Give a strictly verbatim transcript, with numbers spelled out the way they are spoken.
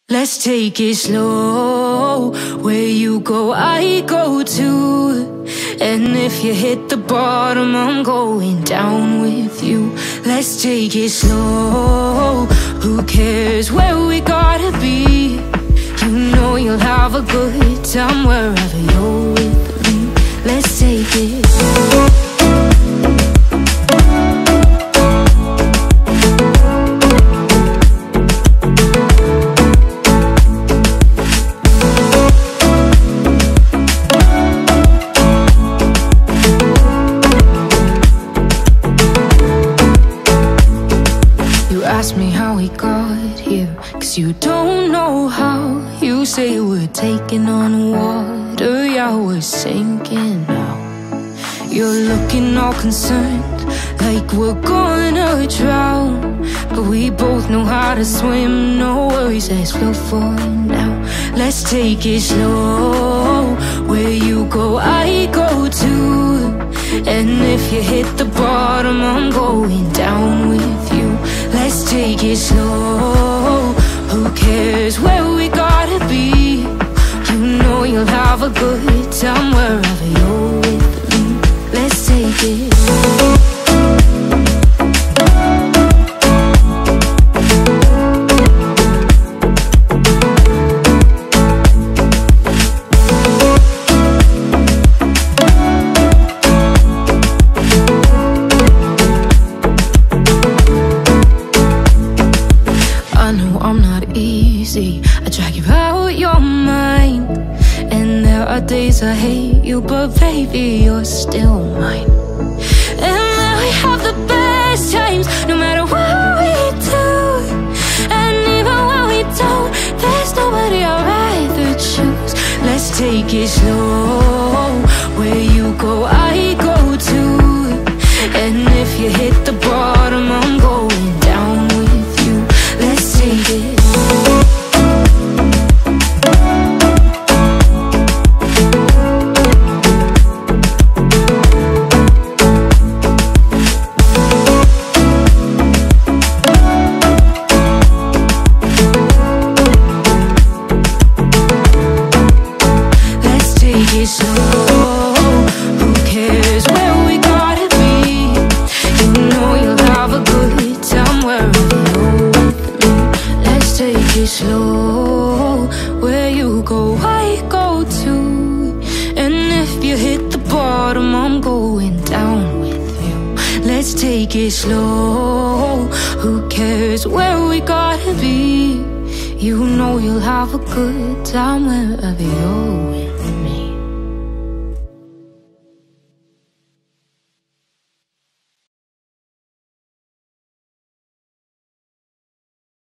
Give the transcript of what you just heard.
Let's take it slow. Where you go, I go too. And if you hit the bottom, I'm going down with you. Let's take it slow. Who cares where we gotta be? You know you'll have a good time wherever you're with me. Let's take it slow. Ask me how we got here, cause you don't know how. You say we're taking on water, yeah, we're sinking now. You're looking all concerned, like we're gonna drown. But we both know how to swim, no worries, let's float for now. Let's take it slow. Where you go, I go too. And if you hit the bottom, I'm going down with you. Let's take it slow. Who cares where we gotta be? You know you'll have a good time wherever you're with me. Let's take it slow. I drag you out your mind, and there are days I hate you, but baby, you're still mine. And then we have the best times, no matter what we do. And even when we don't, there's nobody I'd rather choose. Let's take it slow. Where you go, I go too. And if you hit the bottom, I'm going down with you. Let's take it slow. Slow, where you go, I go too. And if you hit the bottom, I'm going down with you. Let's take it slow. Who cares where we gotta be? You know you'll have a good time wherever you're with me.